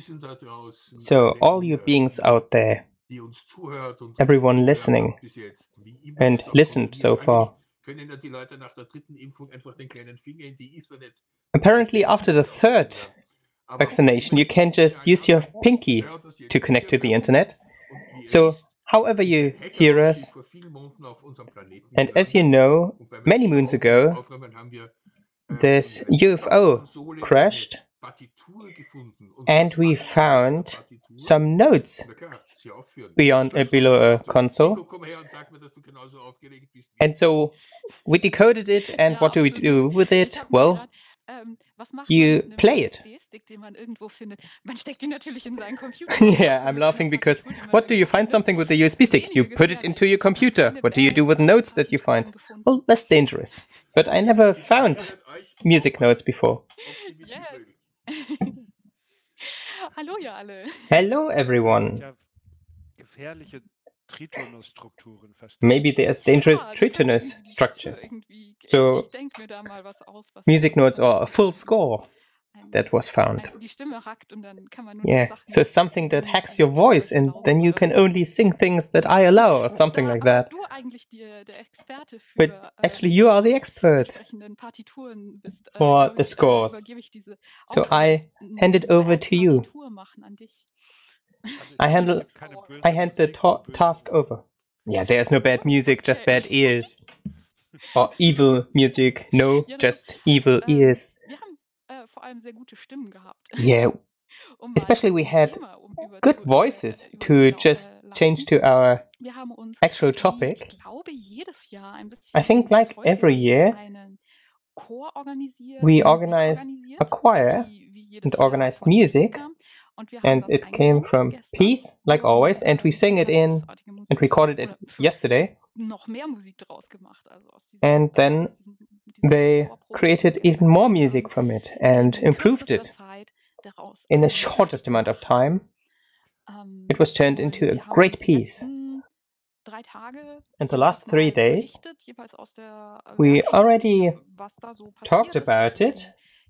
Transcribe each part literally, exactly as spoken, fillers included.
So, all you beings out there, everyone listening and listened so far. Apparently, after the third vaccination, you can just use your pinky to connect to the internet. So, however you hear us, and as you know, many moons ago, this U F O crashed, and we found some notes beyond uh, below a console. And so we decoded it, and what do we do with it? Well, you play it. Yeah, I'm laughing because what do you find something with a U S B stick? You put it into your computer. What do you do with notes that you find? Well, less dangerous. But I never found music notes before. Yes. Hallo ihr alle. Hello everyone. Maybe there's dangerous tritonus structures. So music notes are a full score that was found. Yeah, so something that hacks your voice and then you can only sing things that I allow or something like that. But actually you are the expert for the scores. So I hand it over to you. I handle, I hand the ta task over. Yeah, there's no bad music, just bad ears. Or evil music, no, just evil ears. Yeah, especially we had good voices to just change to our actual topic. I think like every year we organized a choir and organized music. And it came from Peace, like always, and we sang it in and recorded it yesterday. And then they created even more music from it and improved it in the shortest amount of time. It was turned into a great piece. In the last three days, we already talked about it.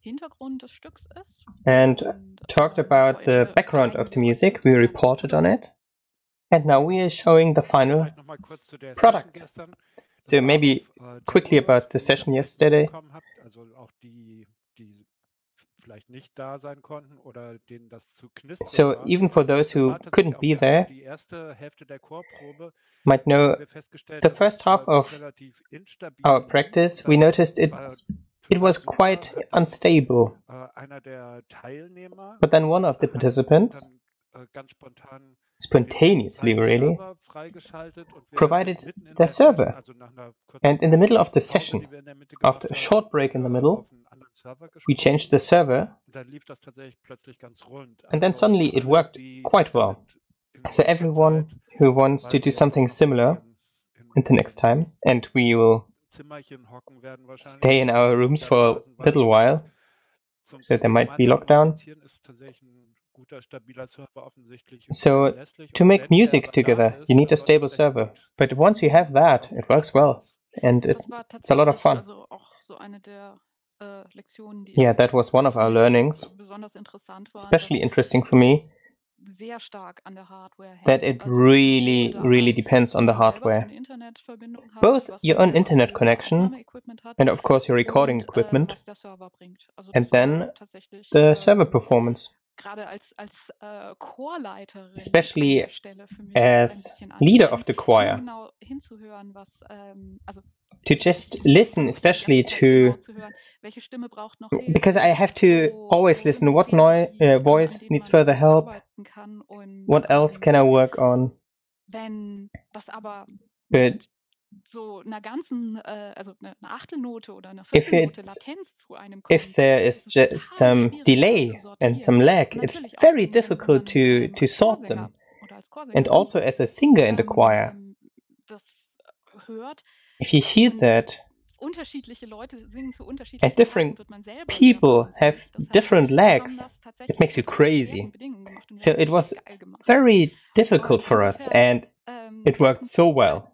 And talked about the background of the music, we reported on it, and now we are showing the final product. So maybe quickly about the session yesterday. So even for those who couldn't be there, might know the first half of our practice, we noticed it's It was quite unstable. But then one of the participants, spontaneously really, provided their server. And in the middle of the session, after a short break in the middle, we changed the server. And then suddenly it worked quite well. So everyone who wants to do something similar in the next time, and we will stay in our rooms for a little while, so there might be lockdown. So to make music together, you need a stable server. But once you have that, it works well, and it's, it's a lot of fun. Yeah, that was one of our learnings, especially interesting for me, that it really, really depends on the hardware. Both your own internet connection and of course your recording equipment, and then the server performance. Especially as leader of the choir, to just listen, especially to, because I have to always listen what noise, uh, voice needs further help, what else can I work on. But if, it's, if there is just some delay and some lag, it's very difficult to, to sort them. And also as a singer in the choir, if you hear that, and different people have different lags, it makes you crazy. So it was very difficult for us, and it worked so well.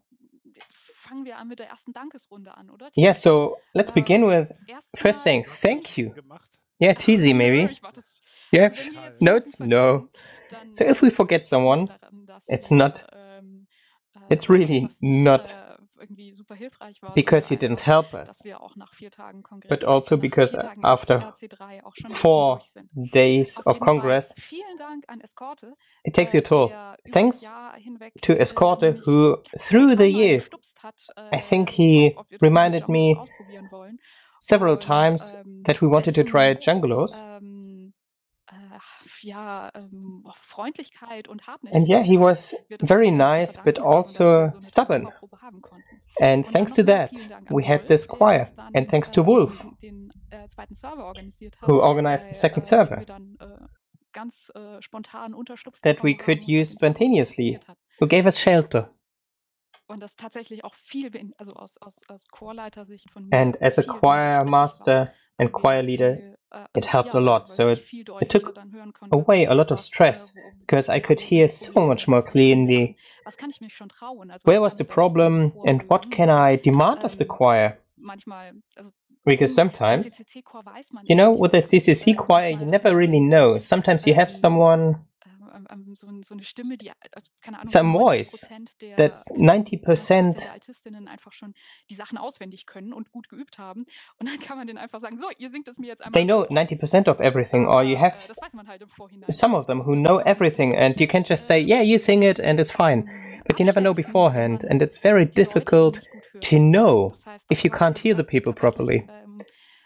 Yeah, so let's begin with first saying thank you. Yeah, Tizi maybe. You Also, have wenn wir jetzt notes? jemanden No. vergessen, So dann if we liegt forget das nicht someone, daran, dass it's ihr, not, ähm, it's äh, dass really das nicht not äh, irgendwie super hilfreich war, because sondern you didn't einfach, help dass us, wir auch nach vier Tagen but Kongress, also nach because vier Tagen ist after R C drei auch schon ein bisschen four durch sind. days Auf of jeden Fall Congress, vielen Dank an Escorte, it takes you äh, a toll. der übers Thanks Jahr hinweg to äh, Escorte, mich who zwei, through the dreimal year, gestupst hat, I think äh, he ob, ob wir doch mal reminded Junglos me ausprobieren wollen. several Und times ähm, that we wanted to try dessen Jungalos. ähm, äh, ja, ähm, Freundlichkeit und And yeah, he Hartnäckigkeit was wir das very äh, zu nice, but verdanken haben und dass wir also so eine stubborn. Top-Probe haben konnten. And Und dann thanks to nochmal vielen that, Dank an we had Wolf, this der choir. uns And dann thanks to Wolf, ähm, den äh, zweiten Server organisiert hat, who organized the bei second äh, dem server, wir dann äh, ganz äh, spontan Unterschlupf that we bekommen could haben und der use den Server spontaneously, organisiert hat. who gave us shelter. Und das tatsächlich auch viel, bein- also aus, aus, aus Chorleitersicht von And mir, as a viel weniger choir stressig war, master and weil wir choir leader, viel, äh, it also helped a ja, lot. weil, weil So ich it, viel it deutlicher took dann hören konnte, away a lot of was, äh, stress, wo, because I wo, could wo hear sind so Probleme much oder more was kann ich clearly machen, was kann ich mich schon trauen, also where was was kann the denn der, der problem Chor and what verlangen. can I demand of the Ähm, choir. manchmal, also Because beim sometimes, C C C-Chor weiß man you immer know, nicht with so the ganz. C C C Äh, choir, you manchmal hat never man really dann know. Sometimes you have ähm, someone, ähm, ähm, so, ein- so eine Stimme, die, äh, keine Ahnung, some neunzig voice Prozent der, that's keine Ahnung, ninety neunzig Prozent percent der Altistinnen einfach schon die Sachen auswendig können und gut geübt haben. Und dann kann man denen einfach sagen, so, ihr singt es mir jetzt they einmal know vor. ninety percent of everything, or you Aber have äh, das weiß man halt im Vorhinein some nicht. of them Und who das know kann man everything, ziemlich and you can schlecht just say, yeah, ähm, you sing it and it's fine. ähm, But you never know abschätzen, wenn beforehand, man and it's very die Leute difficult nicht gut hört. to know Das heißt, if das you war can't für hear the Wolf people tatsächlich properly. ähm,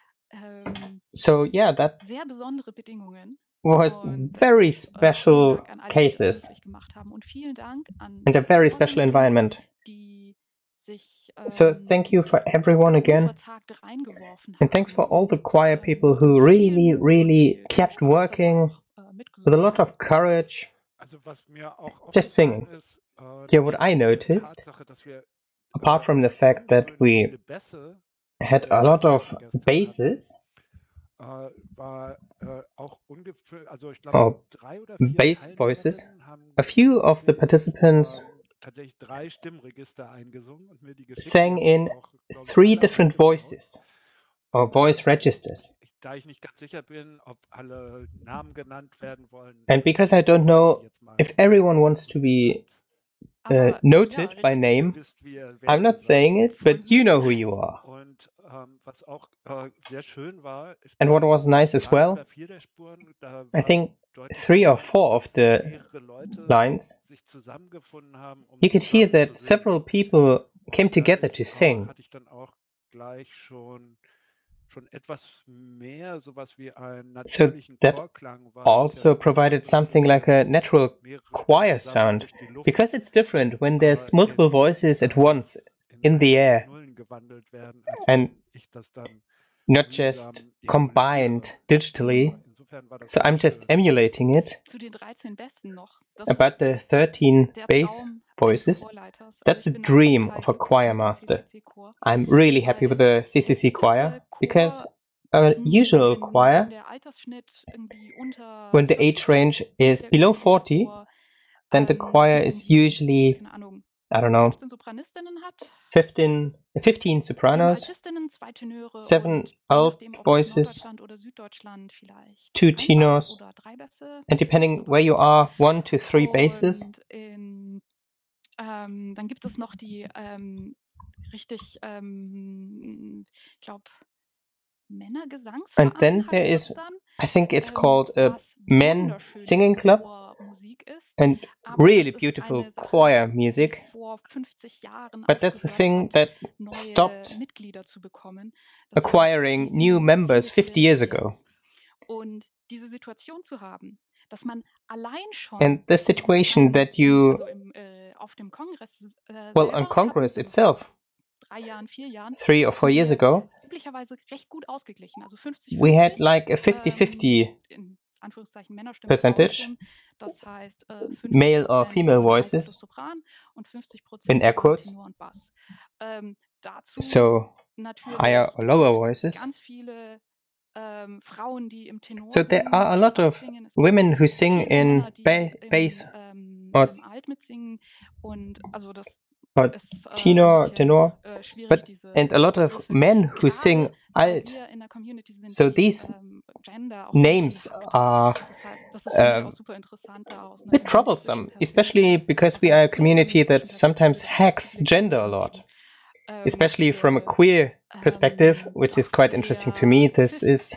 ähm, So yeah, that sehr besondere Bedingungen. was Und very deshalb äh, vielen special Dank an alle, die das cases möglich gemacht haben. Und vielen Dank an and a alle very special Chorsängerinnen, environment. die sich So thank you ähm, for everyone again, unverzagt reingeworfen and thanks haben for all the und choir people ähm, who mit viel really, Mut und really viel, viel kept Spaß dabei working auch äh, with a mitgesungen lot haben. of courage, Also was mir auch just aufgefallen singing. ist, äh, Yeah, what I neben der noticed, Tatsache, dass wir apart äh, from the fact that ungewöhnlich we viele Bässe had in a den lot of Aussätzen gestern hatten, basses, äh, war äh, auch ungefähr, also ich glaube, or drei oder vier bass voices, Teilnehmerinnen haben a few of the wirklich participants ähm, tatsächlich drei Stimmregister eingesungen und mir die geschickt. Die sang haben in das auch, glaube ich, three alle different eingebaut. voices, or voice registers. Ich, da ich nicht ganz sicher bin, ob alle Namen genannt werden wollen, And because I don't nenne ich die know jetzt mal if everyone wants to be uh, Aber ja, noted by richtig. Ihr name, wisst, wie ihr I'm werden not sollt. saying it, but Von you mir. know who you are. Und ähm, was auch äh, sehr schön war, ist, And dass what was nice as drei well, oder vier der Spuren, da I war think deutlich three or zu hören, four of dass the mehrere Leute lines, sich zusammengefunden haben, um you could hear zusammen zu that singen. several people came Und together dadurch to äh, sing. hatte ich dann auch gleich schon schon etwas mehr sowas wie einen So natürlichen that Chorklang, weil es ja also sonst provided immer so ist, something dass like a halt natural mehrere Stimmen choir zusammen sound, durch die Luft because it's different when there's äh, multiple in, voices at äh, once in in the Einsen und air Nullen gewandelt werden, als and wenn ich das dann not mühsam just emuliere. combined digitally. Äh, insofern war das So I'm sehr just schön. emulating it. Zu den dreizehn Besten noch. Das About ist the thirteen der bass Traum eines voices, Chorleiters. Also that's ich a bin einfach dream total of a glücklich choir mit dem master. C C C-Chor, I'm really happy with weil the C C der C typische choir because Chor, a mh, usual wenn, wenn choir, der Altersschnitt irgendwie unter when the age vierzig range ist, ist is der below übliche forty, Chor, then the ähm, dass choir man is irgendwie, usually, keine Ahnung, I don't know, fünfzehn Sopranistinnen hat, fifteen, fifteen sieben sopranos, Altistinnen, zwei Tenöre seven und je alt nachdem, ob aus voices, Norddeutschland oder Süddeutschland vielleicht two ein Bass tenors, oder drei Bässe, and depending where you Sopranistin. are, one to three basses. Und in, ähm, dann gibt es noch die ähm, richtig, ähm, ich glaube, And Männergesangsverein then there heißt das is, dann, I think it's ähm, called a was men wunderschöne singing club Chormusik ist. and Aber really das ist beautiful eine Sache, choir die music. vor fünfzig Jahren But that's the aufgehört thing hat, that neue stopped Mitglieder zu bekommen. Das heißt, acquiring die new singen members viele, fifty viele years ago. Lieders. Und diese Situation zu haben, dass man allein schon, And the situation ähm, that im, you, also im, äh, auf dem Kongress äh, well, on selber hatten, Congress also itself, vor drei Jahren, vier Jahren, three or four hatten years wir ago, üblicherweise recht gut ausgeglichen. Also fünfzig we had fünfzig, like a fifty ähm, fifty in Anführungszeichen Männerstimmen, percentage, Frauenstimmen. Das heißt, äh, fünfzig male or Prozent female äh, Alto voices, Sopran und fünfzig in Prozent air äh, quotes, Tenor und Bass. Ähm, dazu so natürlich higher or lower es voices. ganz viele ähm, Frauen, die im Tenor So there singen are a oder lot Bass of singen. Es gibt women who sing viele in Männer, die ba im, bass ähm, or, im Alt mitsingen. Und also das or ist äh, so ein tenor, bisschen tenor, äh, schwierig, but diese, and a diese lot of Begriffe. men who sing Gerade weil alt. wir in der Community sind, So die these ähm, names are uh, a bit troublesome, especially because we are a community that sometimes hacks gender a lot. Especially from a queer perspective, which is quite interesting to me. This is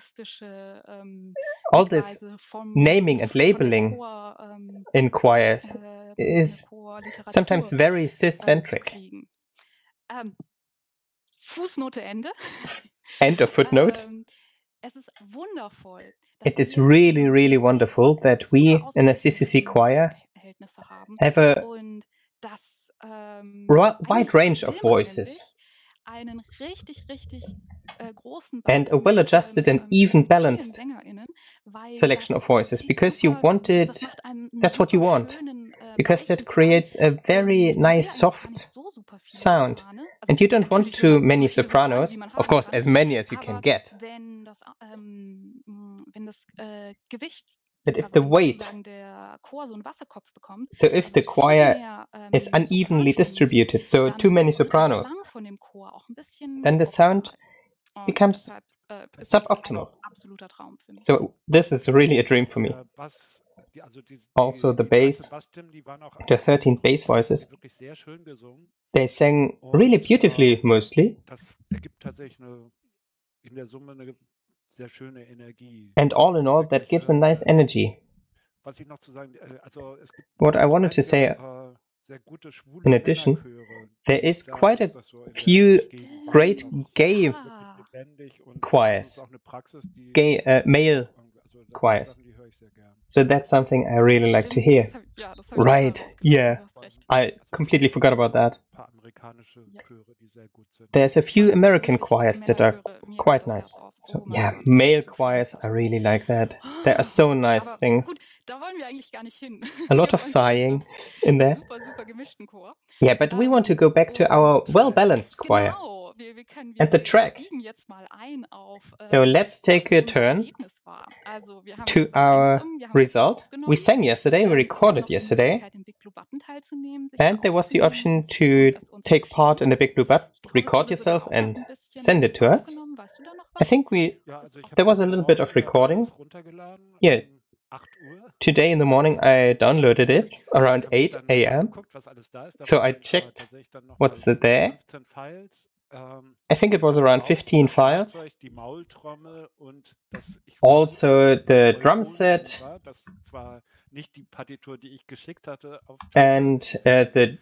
all this naming and labeling in choirs is sometimes very cis-centric. Fußnote Ende. End of footnote. It is really, really wonderful that we in a C C C choir have a wide range of voices and a well-adjusted and even balanced selection of voices, because you want it, that's what you want, because that creates a very nice soft sound, and you don't want too many sopranos, of course as many as you can get. But if the weight, so if the choir is unevenly distributed, so too many sopranos, then the sound becomes suboptimal. So this is really a dream for me. Also the bass, the thirteen bass voices, they sang really beautifully mostly. And all in all, that gives a nice energy. What I wanted to say, in addition, there is quite a few great gay choirs, gay uh, male choirs. So that's something I really like to hear. Right, yeah, I completely forgot about that. There's a few American choirs that are quite nice. So yeah, male choirs, I really like that. There are so nice things. A lot of sighing in there. Yeah, but we want to go back to our well-balanced choir and the track. So let's take a turn to our result. We sang yesterday, we recorded yesterday, and there was the option to take part in the Big Blue Button, record yourself and send it to us. I think we, there was a little bit of recording. Yeah, today in the morning I downloaded it around eight A M So I checked what's there. I think it was around fifteen files. Also the drum set and uh, the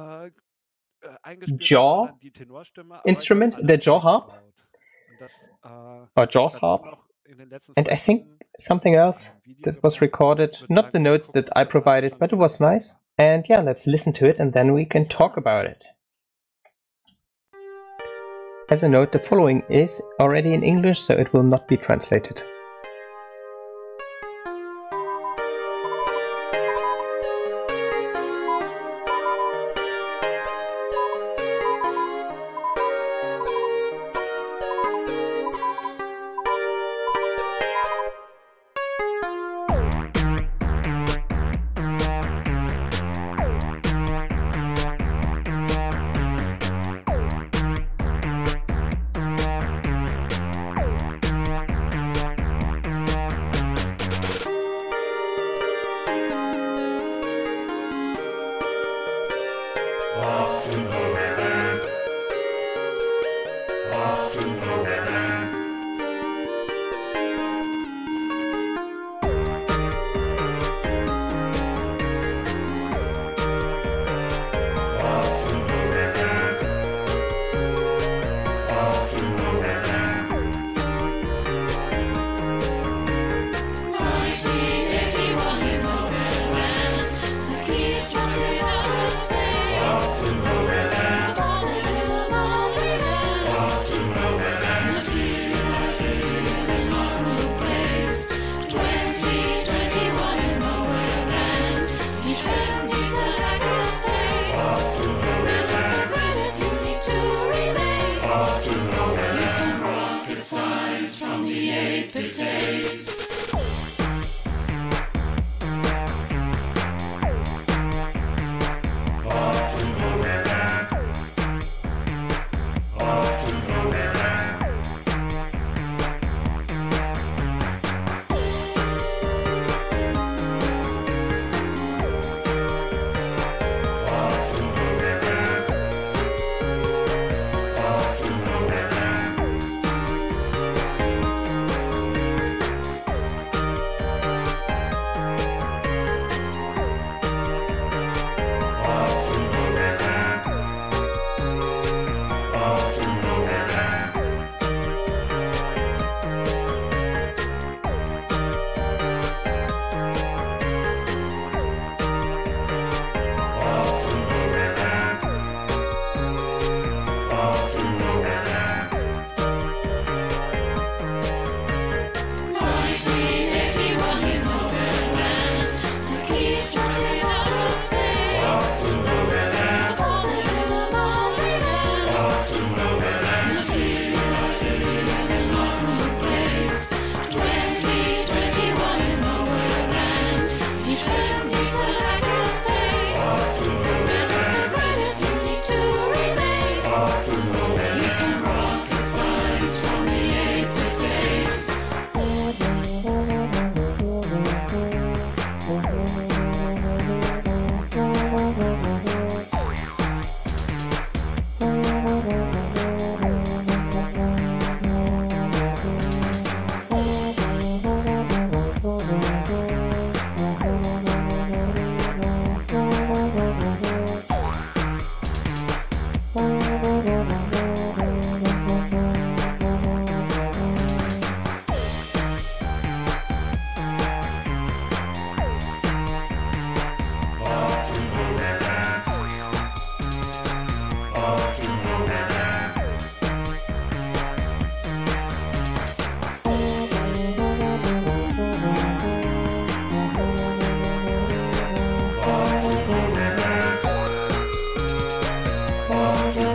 jaw instrument, the jaw harp, or Jaws harp, and I think something else that was recorded, not the notes that I provided, but it was nice. And yeah, let's listen to it and then we can talk about it. As a note, the following is already in English, so it will not be translated.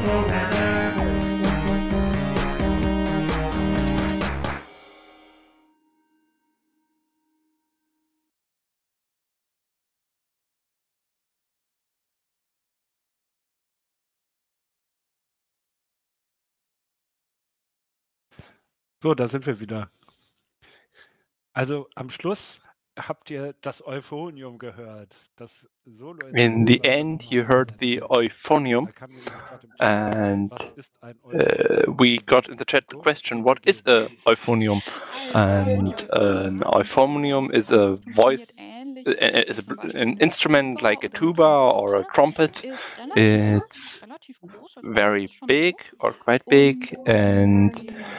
So, da sind wir wieder. Also am Schluss habt ihr das Euphonium gehört, das Solo. In the end, you heard the euphonium, and uh, we got in the chat the question, what is a euphonium? And an euphonium is a voice, is a, an instrument like a tuba or a trumpet. It's very big or quite big, and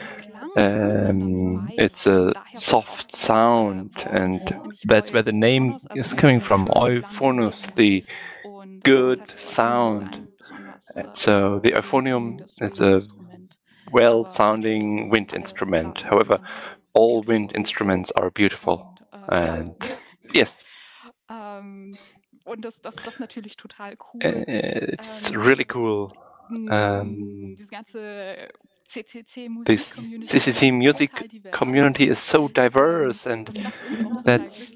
um, it's a soft sound, and that's where the name is coming from, euphonus, the good sound. So the euphonium is a well-sounding wind instrument. However, all wind instruments are beautiful. And yes. Und das, das, das natürlich total cool. It's really cool. Um, Diese ganze C C C Musik this C C C music community is so diverse, and that's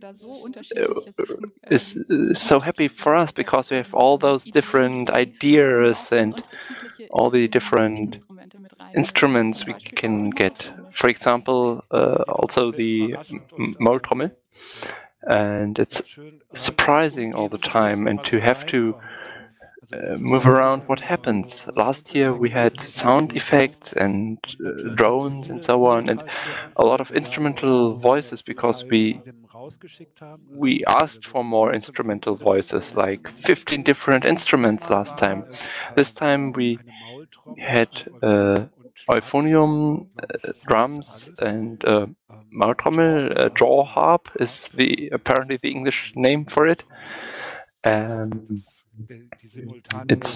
is so happy for us because we have all those different ideas and all the different instruments we can get. For example, uh, also the Maultrommel, and it's surprising all the time, and to have to Uh, move around what happens. Last year we had sound effects and uh, drones and so on, and a lot of instrumental voices because we we asked for more instrumental voices, like fifteen different instruments last time. This time we had uh, euphonium, uh, drums, and uh, Maultrommel. Uh, jaw harp is the apparently the English name for it. Um, It's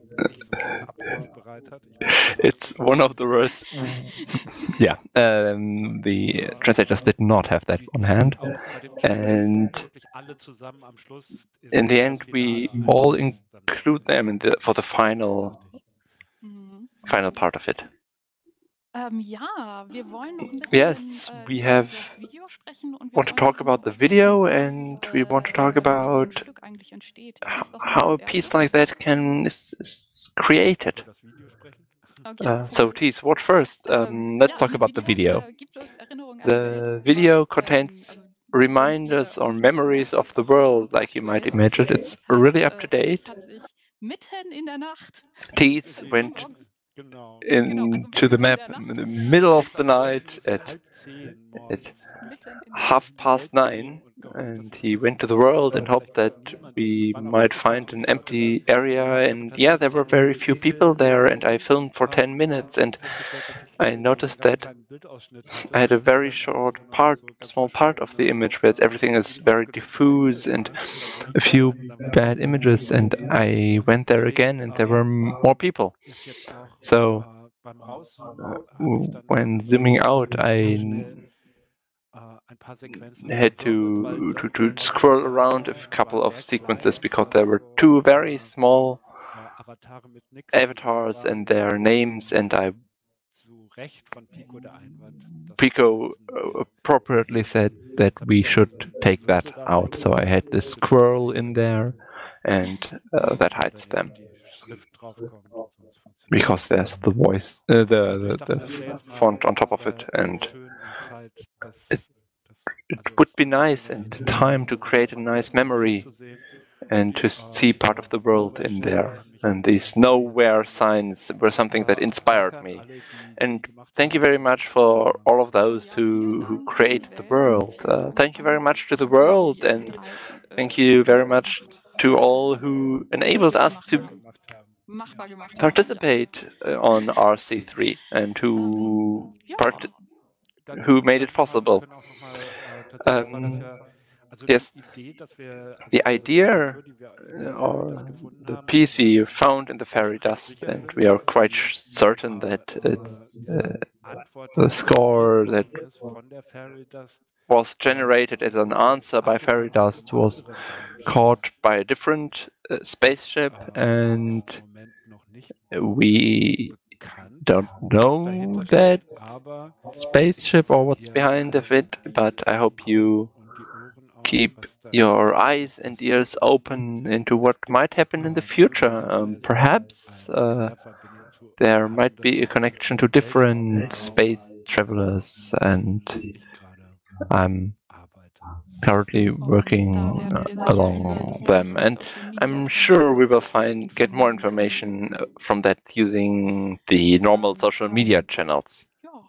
it's one of the words. Yeah, um, the translators did not have that on hand, and in the end, we all include them in the for the final final part of it. Ähm, ja, wir wollen noch ein bisschen, Yes, äh, we über have das Video sprechen und wir want to wollen talk wissen, about the was, video, was, and we want to äh, talk wie so ein about Stück eigentlich entsteht. h- Thies, was war how a das piece Erste? like that can is, is created. Okay. Uh, so, Thies, what first? Ähm, Um, let's ja, talk im about the Video video. äh, gibt es Erinnerungen an die The Welt, video was, ähm, contains also das sind reminders wir or natürlich memories noch of the world, like you might imagine. It's really up to date. Thies hat sich mitten in der Nacht Thies went morgens Genau. into the map in the middle of the night at, at half past nine, and he went to the world and hoped that we might find an empty area, and yeah, there were very few people there, and I filmed for ten minutes, and I noticed that I had a very short part, small part of the image where everything is very diffuse and a few bad images, and I went there again and there were more people. So uh, when zooming out, I had to, to, to scroll around a couple of sequences because there were two very small avatars and their names, and I Pico appropriately said that we should take that out, so I had this squirrel in there, and uh, that hides them. Because there's the voice, uh, the, the, the font on top of it, and it, it would be nice and time to create a nice memory and to see part of the world in there. And these nowhere signs were something that inspired me. And thank you very much for all of those who, who created the world. Uh, thank you very much to the world, and thank you very much to all who enabled us to participate uh, on R C three and who part who made it possible. Um, yes, the idea or the piece we found in the fairy dust, and we are quite certain that it's uh, the score that was generated as an answer by fairy dust was caught by a different uh, spaceship, and we bekannt, don't was know dahinter that steckt, aber spaceship or what's wir behind of it, halten but I hope die you Augen und die Ohren auf, keep was da your in eyes Zukunft and ears passieren open könnte. into what might happen in the Ähm, future. Um, möglicherweise perhaps eine uh, Querverbindung zu there might be a anderen connection to different Weltraumreisen, space travelers, and an denen ich gerade I'm arbeite. currently Und da working werden uh, wir sicher über along die them, üblichen and Social Media I'm Kanäle sure we will find get more informieren können. information uh, from that using the normal Und social media ähm, channels. ja,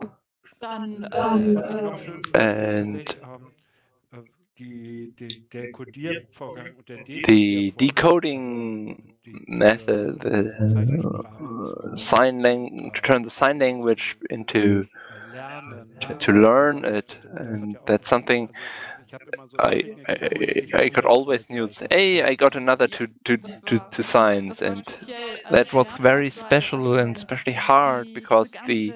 dann Ähm, was ich äh, noch schön fand, And tatsächlich ähm, äh, die, die, der Codiervorgang und der the Dekodiervorgang, also decoding die, diese, method, diese Zeichensprache the zu sign language, to turn the sign language zu, into äh, lernen, to, to learn ähm, it, das, das hat and ja auch, that's something also ich, ich habe immer so I, Techniken, wo I ich I could früher zwei always use. Zeichen Hey, I got gelernt another habe. to to das to, war, to signs, das war and speziell äh, that was very schmerzhaft, weil special and ähm, especially hard die, diese because ganze the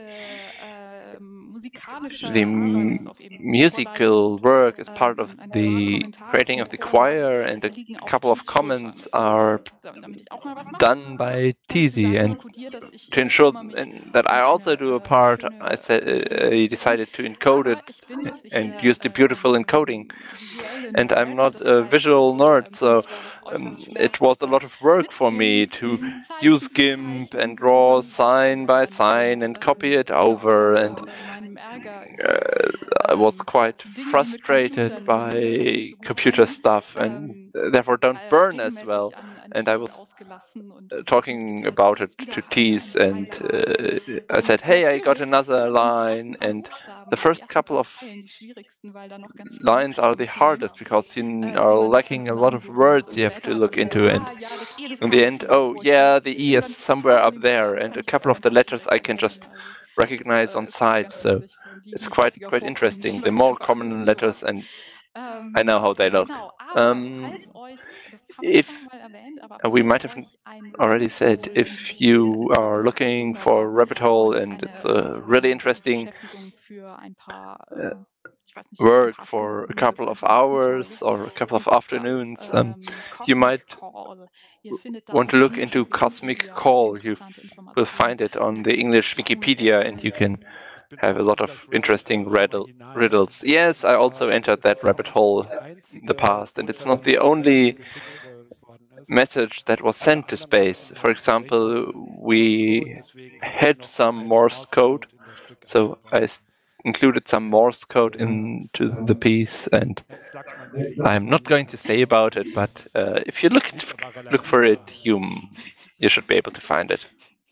äh, musikalische the Arbeit, bis m- auf eben musical Chorleitung, work is part of ähm, ein paar the Kommentare creating zum of the Chorwort, choir, and da a liegen auf couple of Thies Schultern. comments Das heißt, are da- damit ich auch mal was mache, done by habe ich Teasy, gesagt, ich and codiere das, ich, to ich ensure kümmere mich and that um I also do a eine äh, part, I schöne said äh, uh, Formulierung I und so. decided to encode it Aber ich bin jetzt nicht and der use the beautiful encoding. ähm, visuelle And I'm Nerd. not Das a heißt, visual ich, nerd, äh, für so mich war das um, äußerst it was a schmerzhaft, lot dann of work mit for me GIMP to Zeichen use für GIMP and Zeichen, draw Wurzeln sign by definieren sign und and copy ähm, it ja, over, vor and meinem Ärger über uh, I was ähm, quite Dinge, die mit frustrated Computern, für die das ja nicht by so gut computer ging, stuff, and ähm, therefore don't äh, burn as well. regelmäßig an, an And I Thies was ausgelassen und uh, ihm talking mitgeteilt, dass about ich it jetzt wieder to eine, Tees, eine and Zeile habe. uh, I Und said, hey, I got natürlich another sind die ersten line, paar and Buchstaben the oder die first ersten couple paar of Zeilen die schwierigsten, weil da noch ganz viele lines are Buchstaben the fehlen, hardest because you äh, are die man nicht dann lacking a lot of zusammensuchen muss. words Und you have to später hat look man gesagt, into, and ah ja, das E, das in kam the mir end, schon so oh vor. Ich yeah, kann the E is über ein somewhere paar von up den there, Buchstaben and kann a ich couple of einfach the nicht letters direkt I can just erkennen. Also das recognize äh, on ist ganz, sight. ganz So witzig. So, die, it's die quite häufiger quite vorkommen, die interesting. The nutze ich more einfach alles common lieber. letters, and I Ähm, know how they look. genau, aber Um, falls euch, das haben wir if schon mal erwähnt, aber uh, we falls might have euch ein already Rabbit said, Hole if interessiert, es you ist are wirklich sehr looking for wunderbar Rabbit Hole und and it's eine a really hervorragende interesting Beschäftigung für ein paar, uh, ähm, ich weiß nicht, ein work paar for a Stunden couple of mindestens, ein paar hours Tage, or a couple of ist das afternoons, um, ähm, you Cosmic might Call. Ihr findet da want auf to der look into englischen Cosmic Wikipedia Call. You interessante will Informationen find it on the zu English Wikipedia, and you can Ich bin have a auch lot in of das Rabbit interesting Hole schon mal riddle, riddles. hinein. Yes, I also Aber entered es that ist rabbit auch hole die in the einzige past, and it's not Botschaft, the die ins Weltall only geschickt wo- worden ist. message that was Alle sent to anderen space. benutzen For ja tatsächlich noch example, den Morse-Code, we deswegen habe ich had noch some einen Morse code, Morse-Code in das Stück so I eingebaut. s- included some Morse code Ja, into the piece, and ja, ich sag's mal nicht. I'm not going to say about it, but uh, if you look Ist aber look relativ for it, nah. you you should be able to find it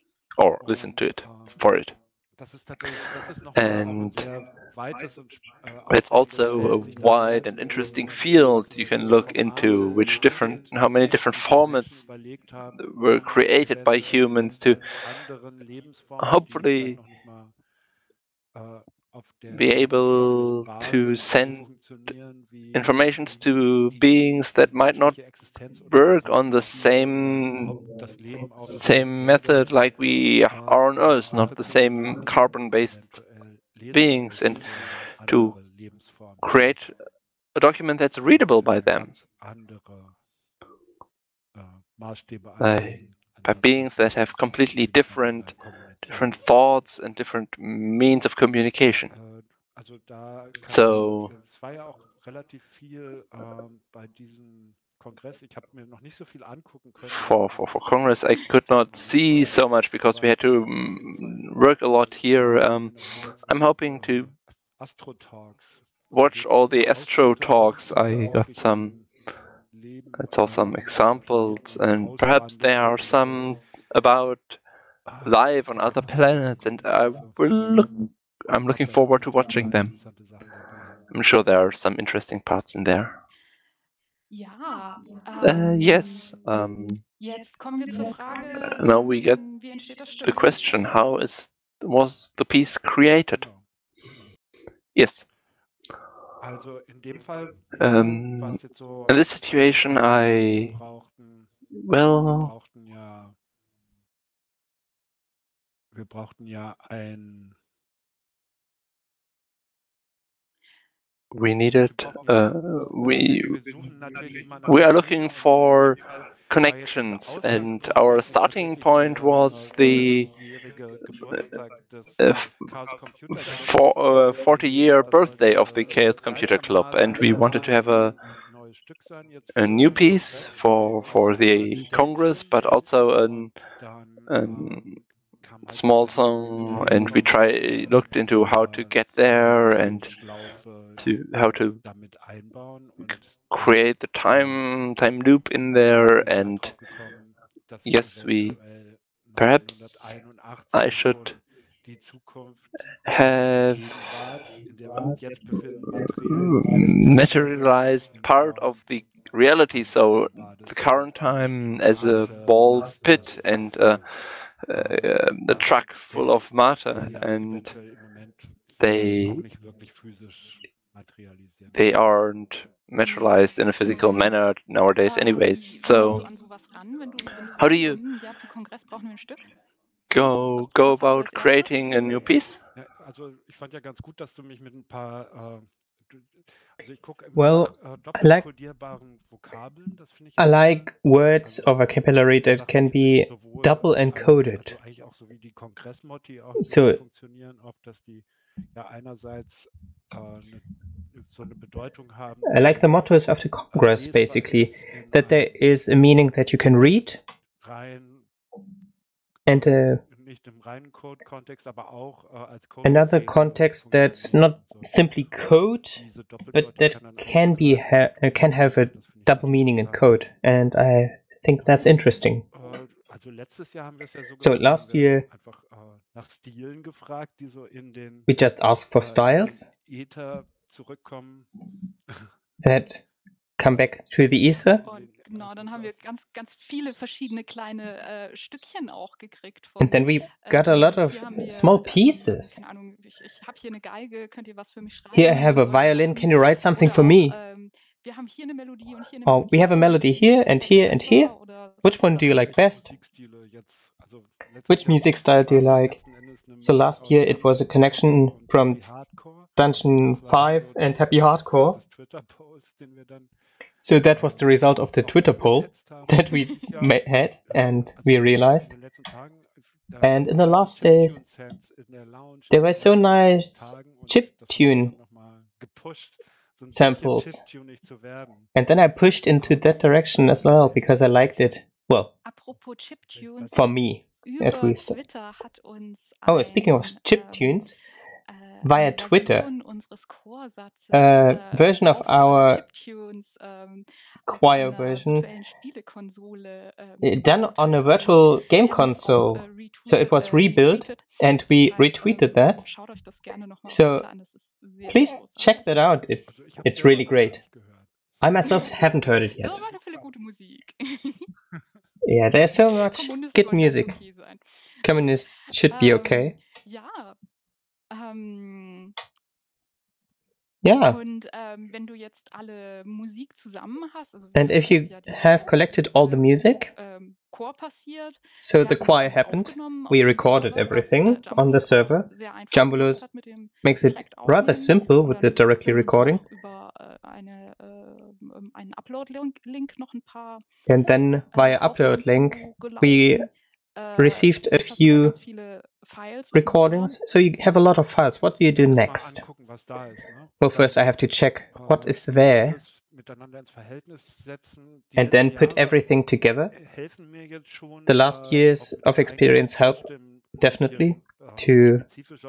or listen to Und it ähm, for it. das ist tatsächlich, das ist nochmal auch ein And sehr weites und äh, it's aufforderndes also a Feld, sich da wide and interesting hineinzudenken, field was you es can für look into, Formate which different, gibt, how many die different sich die Menschen formats überlegt haben, were um created by eventuell humans to mit anderen Lebensformen, die vielleicht hopefully noch nicht mal äh, auf be der able stofflichen to Basis so send funktionieren wie informations die, to die, beings that die might not menschliche Existenz oder work unser, on the oder same überhaupt das Leben auf dieser same Erde method like we äh, are on in eine Earth, not Sprache the zu same bringen, die carbon-based eventuell lesbar beings, ist and für to andere Lebensformen, die create a document that's readable by eventuell them, ganz andere äh, Maßstäbe by, anlegen, an by das, beings was wir that have completely miteinander different kommunizieren. different thoughts and different means of communication. Äh, also da kann So man, es war ja auch relativ viel ähm, bei diesem Kongress. Ich habe mir noch nicht so viel angucken können, for, weil for, for ich Congress, I could not see so much because we had to um, work a lot here. Um, I'm hoping to Astro Talks. watch all the Astro Talks. I got some, I saw some examples, and perhaps there are some about life on other planets, and I will look, I'm looking forward to watching them. I'm sure there are some interesting parts in there. Ja, Uh, ähm, yes. Um, jetzt kommen wir zur Frage, now we get ähm, wie entsteht das the Stück? question: How is was the piece created? Yes. Also in dem Fall Um, war es jetzt so, in this situation, I wir brauchten, wir well, brauchten ja, wir brauchten ja ein, we needed. wir brauchen ja, Uh, we wir suchen natürlich immer nach we are Motiven looking und in for dem Fall connections, and our starting point was the uh, for, uh, forty year birthday of the Chaos Computer Club, and we wanted to have a a new piece for for the Congress, but also an, an small song, and we try looked into how to get there and to how to create the time time loop in there. And yes, we perhaps I should have materialized part of the reality, so the current time as a ball pit and uh, uh, a truck full of matter, and they they aren't materialized in a physical manner nowadays anyways. So how do you go go about creating a new piece? Well, I like, I like words or vocabulary that can be double encoded. So I like the mottos of the Congress, basically, that there is a meaning that you can read, and uh, another context that's not simply code, but that can be ha can have a double meaning in code, and I think that's interesting. So last year we just asked for styles that come back to the ether. Genau, dann haben wir ganz, ganz viele verschiedene kleine äh, Stückchen auch gekriegt. Von, And then we got a lot of wir, small pieces. Keine Ahnung, ich, ich habe hier eine Geige, könnt ihr was für mich schreiben? Here I have a violin, can you write something for me? Ähm, wir haben hier eine Melodie und hier eine Oh, we have a melody here and here and here. Which one do you like best? Which music style do you like? So last year it was a connection from Dungeon five and Happy Hardcore. So that was the result of the Twitter poll that we had and we realized. And in the last days, there were so nice chiptune samples. And then I pushed into that direction as well because I liked it. Well, for me, at least. Oh, speaking of chiptunes, via Twitter, a version of our choir version done on a virtual game console. So it was rebuilt and we retweeted that. So please check that out. It, it's really great. I myself haven't heard it yet. Yeah, there's so much good music. Communist should be okay. Ähm, Yeah. Und ähm, wenn du jetzt alle Musik zusammen hast, also And if you have collected all the music, ähm, Chor passiert, so the choir happened, we recorded everything on the server. Jumbulos makes it rather simple with the directly recording. Über äh, eine, äh, einen Upload-Link noch ein paar And then via äh, upload link, hochgelaufen. we Äh, received a jetzt hast du few ganz viele Files, was recordings. musst So you have a lot of files. What do you do next? Well, first I have to check what is there and then put everything together. The last years of experience helped definitely to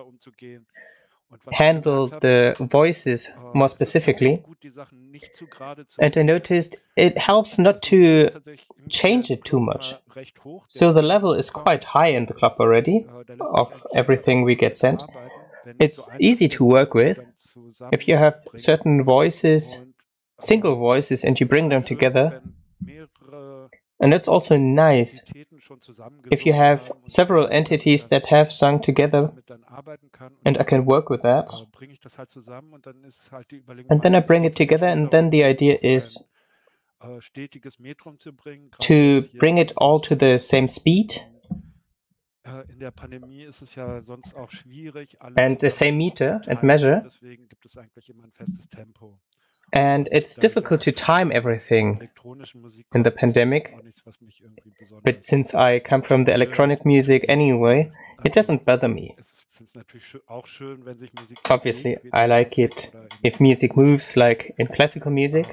handle the voices more specifically. And I noticed it helps not to change it too much. So the level is quite high in the club already of everything we get sent. It's easy to work with. If you have certain voices, single voices, and you bring them together. And it's also nice if you have several entities that have sung together, and I can work with that. And then I bring it together, and then the idea is to bring it all to the same speed and the same meter and measure. And it's difficult to time everything in the pandemic. But since I come from the electronic music anyway, it doesn't bother me. Obviously, I like it if music moves like in classical music.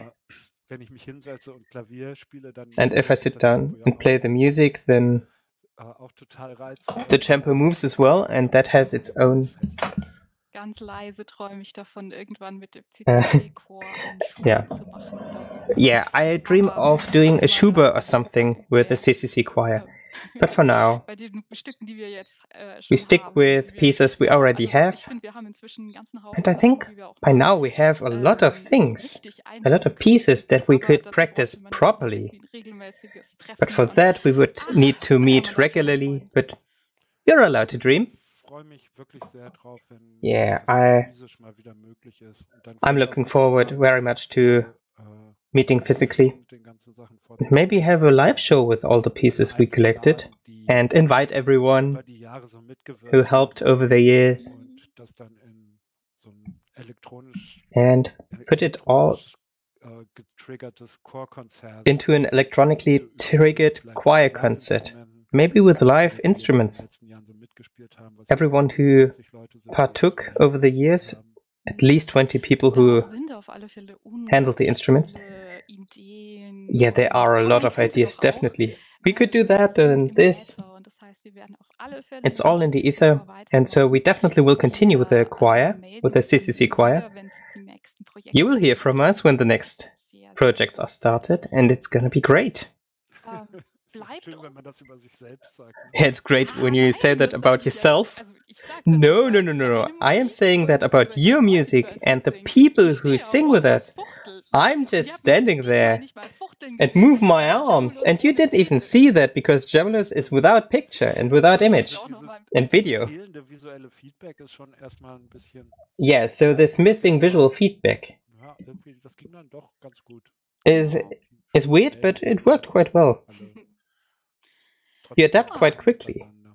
And if I sit down and play the music, then the tempo moves as well, and that has its own. Ganz leise träume ich davon, irgendwann mit dem Uh, C C C-Chor einen yeah. Schubert zu machen oder so. Yeah, I dream of doing a Schubert or something with a C C C choir. But for now, Bei den Stücken, die wir jetzt äh, we schon stick haben, with die wir, pieces we already also have. ich finde, wir haben inzwischen einen ganzen Haufen And I think Stücke, die wir auch by noch, now we have a lot of ähm, so things, richtig a lot einbauen of pieces können. that we Aber could dazu practice bräuchte man dann properly. irgendwie ein regelmäßiges But Treffen for und that, we would ach, need to kann man meet da schon mal regularly. freuen. But you're allowed to dream. Yeah, I, I'm looking forward very much to meeting physically. Maybe have a live show with all the pieces we collected and invite everyone who helped over the years and put it all into an electronically triggered choir concert, maybe with live instruments. Everyone who partook over the years, at least twenty people who Da sind auf alle Fälle handled the instruments. unglaublich viele Ideen Yeah, there und are a aber lot man of könnte ideas, doch auch, definitely. We could do äh, that wir sind and im this. Äther und das heißt, wir werden auf alle Fälle It's mit all in unserem the Thema ether, and so we weitermachen. definitely will continue with the Wir äh, choir, with melden the uns C dann C C choir. wieder, wenn sich die nächsten You will Projekte hear from us when the next sehr, sehr projects are started, and it's gonna be great. ähm, bleibt Schön, wenn uns man das über sich selbst sagt. Ne? Yeah, it's great Ah, when you say nein, that das about sage ich ja nicht. yourself. Also ich sage das No, no, über no, no, no. deine I am Musik saying that und about über die your Leute, die music bei uns and the mitsingen. Ich people who stehe sing auf with und us. fuchtel. I'm Und ihr just habt mich standing diesmal there nicht mal fuchteln and gesehen. move my Weil arms, Javelus and you ohne didn't Bild even ist. see that because Javelus is without picture and without image Auch noch mal and video. Fehlende visuelle Feedback ist schon erstmal ein bisschen, Yeah, so this missing visual feedback ja, irgendwie, das ging dann doch ganz gut. is is weird, but it worked quite well. Alle You trotzdem adapt quite nah quickly. beieinander.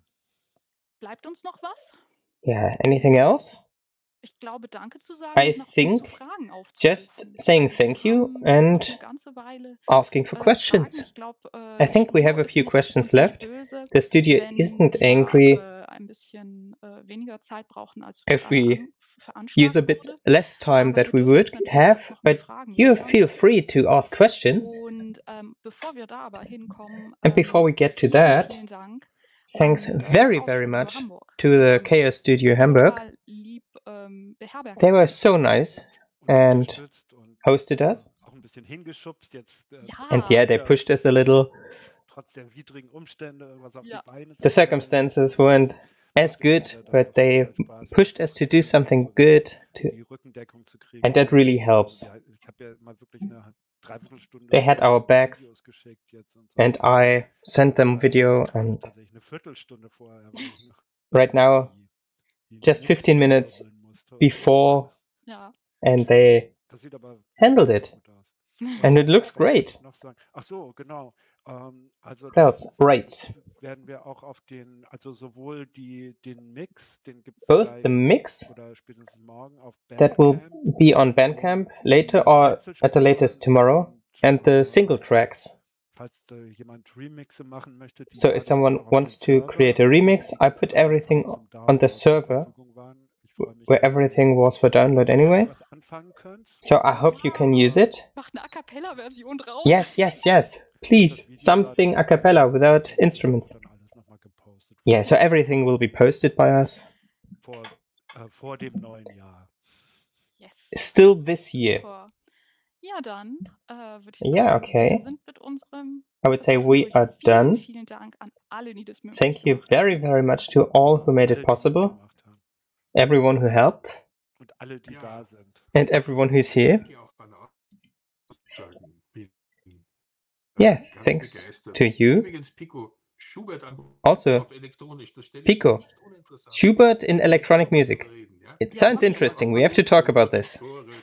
Bleibt uns noch was? Yeah, anything else? Ich glaube, Danke zu sagen I und nach uns zu think Fragen just aufzurufen. saying Also wir thank you haben jetzt noch eine and ganze Weile asking for äh, Fragen. questions. Ich glaube, I äh, think we have Studio a few ist nicht, questions uns nicht left. böse, The studio wenn isn't wir angry äh, ein bisschen äh, weniger Zeit brauchen, als if gerade we an, use a veranschlagt bit wurde. less time Aber ihr that we dürft would uns natürlich jetzt have, noch mal but Fragen you liefern. feel free to ask questions. Und ähm, bevor wir da aber hinkommen, And before ähm, we get to vielen, that, vielen Dank thanks an das very, Chaos very Studio much Hamburg, to die the uns Chaos Studio Hamburg. total lieb ähm, beherbergt They were haben. so nice Und and unterstützt und hosted us. auch ein bisschen hingeschubst jetzt, äh, And yeah, Ja, they ja, pushed us a little. trotz der widrigen Umstände was auf die ja. Beine The zu stellen. circumstances weren't as Trotzdem good, hat er dann but doch they sehr Spaß pushed us to do something good, to, die Rückendeckung zu kriegen. and that really helps. Ja, ich habe ja mal wirklich eine Dreiviertelstunde They had our backs, Videos geschickt jetzt und so. and I sent them video, and Tatsächlich eine Viertelstunde vorher. wo ich noch right now, die- die just Mix fifteen minutes wirbeln musste. before, Ja. and they Das sieht aber handled it, gut aus. and it looks Was wollte great. ich noch sagen? Ach so, genau. Ähm, also What das else? Right. werden wir auch auf den, also sowohl die, den Mix, den gibt es Both gleich the mix oder spätestens morgen auf that will Bandcamp, be on Bandcamp later or at the latest tomorrow, and the single tracks. falls da jemand Remixe machen möchte. Die So laden if someone wir auch auf wants den to Server, create a remix, I put die everything zum on the Download zur server Verfügung waren. Ich freue mich, where wenn ihr everything was for download anyway. was anfangen könnt. So I hope you can use it. Macht eine A Cappella-Version draus. Yes, yes, yes. Please, something a cappella without instruments. Dann alles nochmal gepostet. Yeah, so everything will be posted by us. Vor, äh, vor dem neuen Jahr. Yes. Still this year. Super. Ja, dann äh, würde ich Yeah, sagen, okay. wir sind mit unserem I would say we durch. are Vielen, done. vielen Dank an alle, die das möglich Thank you gemacht very, haben. very much to all who made Alle, it die possible, mitgemacht haben. everyone who helped, Und alle, die da sind. and everyone who's here. Yeah, thanks to you. Also, Pico, Schubert in electronic music. It sounds interesting. We have to talk about this.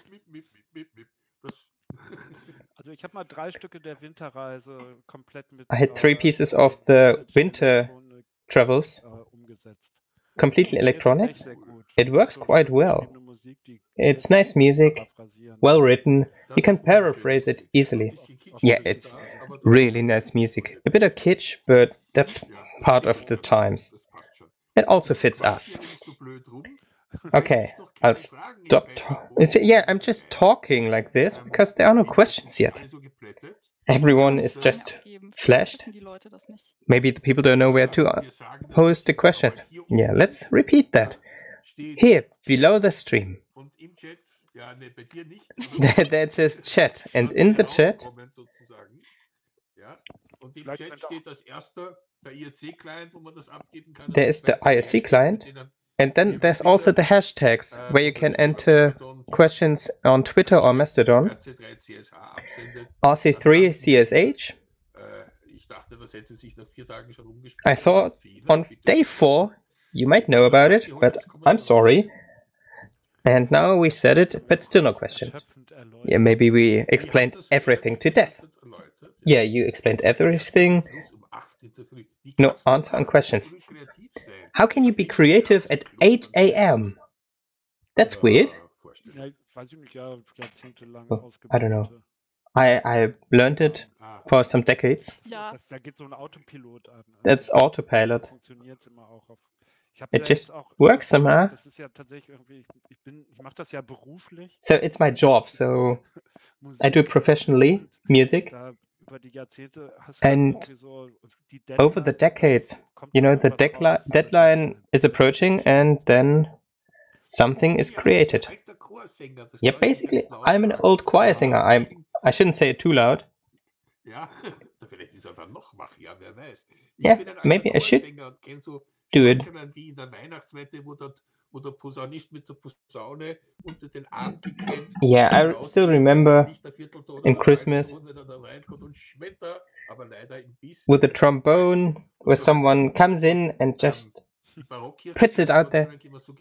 Also ich habe mal drei Stücke der Winterreise komplett mit I had three äh, pieces of the winter Elektronik, travels, äh, umgesetzt. completely Funktioniert electronic. echt sehr gut. It works So quite well. geschriebene It's nice music, well written. You can paraphrase it easily. Yeah, it's really nice music. A bit of kitsch, but that's part of the times. It also fits us. Okay, I'll stop talking. Yeah, I'm just talking like this because there are no questions yet. Everyone is just flashed. Maybe the people don't know where to post the questions. Yeah, let's repeat that. Here, below the stream. That says chat. And in the chat, there is the I R C client. And then there's also the hashtags, where you can enter questions on Twitter or Mastodon. R C three C S H. I thought on day four you might know about it, but I'm sorry. And now we said it, but still no questions. Yeah, maybe we explained everything to death. Yeah, you explained everything. No answer on question. How can you be creative at eight A M? That's weird. Oh, I don't know. I, I learned it for some decades. Ja. That's autopilot. It just works somehow. So it's my job, so I do professionally music. And over the decades, you know, the deadli- deadline is approaching and then something is created. Yeah, basically, I'm an old choir singer. I'm, I shouldn't say it too loud. Yeah, maybe I should do it. Yeah, I still remember in Christmas with the trombone, where someone comes in and just puts it out there.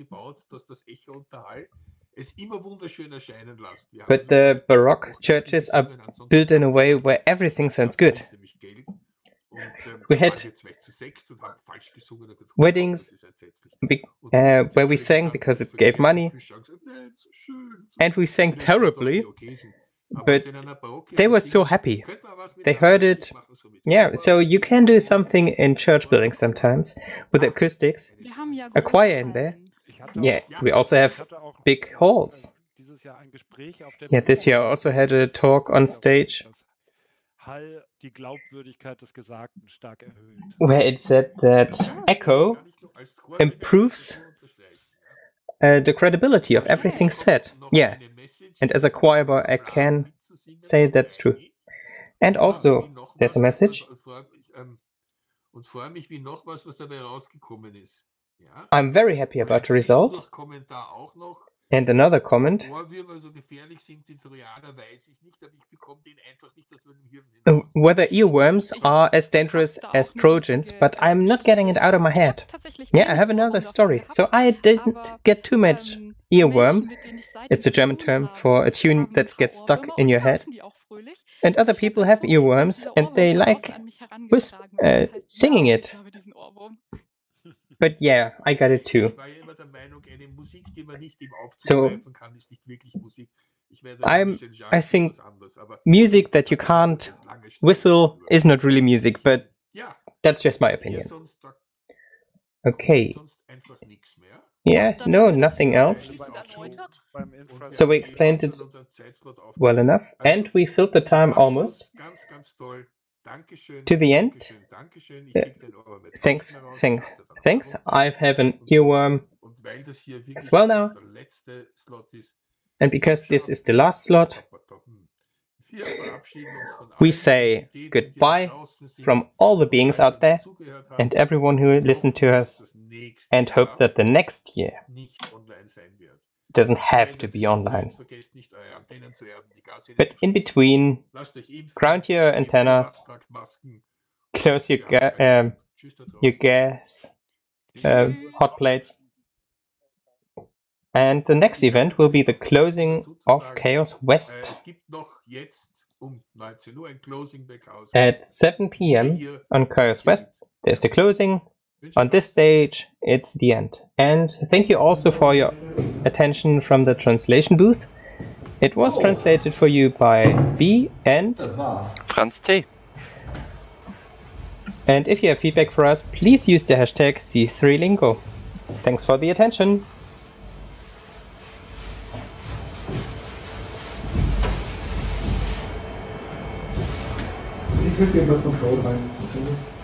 But the Baroque churches are built in a way where everything sounds good. We had weddings be, uh, where we sang because it gave money, and we sang terribly, but they were so happy. They heard it. Yeah, so you can do something in church buildings sometimes with acoustics. A choir in there. Yeah, we also have big halls. Yeah, this year I also had a talk on stage where it said that echo improves uh, the credibility of everything said. Yeah, and as a choir boy I can say that's true. And also, there's a message. I'm very happy about the result. And another comment. Uh, Whether earworms are as dangerous as Trojans, but I'm not getting it out of my head. Yeah, I have another story. So I didn't get too much earworm. It's a German term for a tune that gets stuck in your head. And other people have earworms and they like whis- uh, singing it. But yeah, I got it too. So I'm, I think music that you can't whistle is not really music, but that's just my opinion. Okay. Yeah, no, nothing else. So we explained it well enough, and we filled the time almost to the end. Uh, thanks, thanks, thanks. I have an earworm as well now. And because this is the last slot, we say goodbye from all the beings out there and everyone who listened to us, and hope that the next year doesn't have to be online. But in between, ground your antennas, close your, ga um, your gas uh, hot plates, and the next event will be the closing of Chaos West at seven P M on Chaos West. There's the closing. On this stage, it's the end. And thank you also for your attention from the translation booth. It was translated for you by B and Franz T. And if you have feedback for us, please use the hashtag C three Lingo. Thanks for the attention. Ich würde dir was von Code rein.